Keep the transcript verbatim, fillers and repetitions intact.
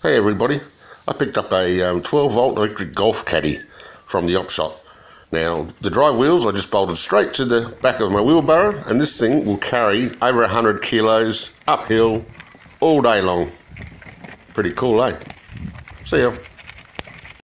Hey everybody, I picked up a um, twelve volt electric golf caddy from the op shop. Now the drive wheels I just bolted straight to the back of my wheelbarrow, and this thing will carry over one hundred kilos uphill all day long. Pretty cool, eh? See ya.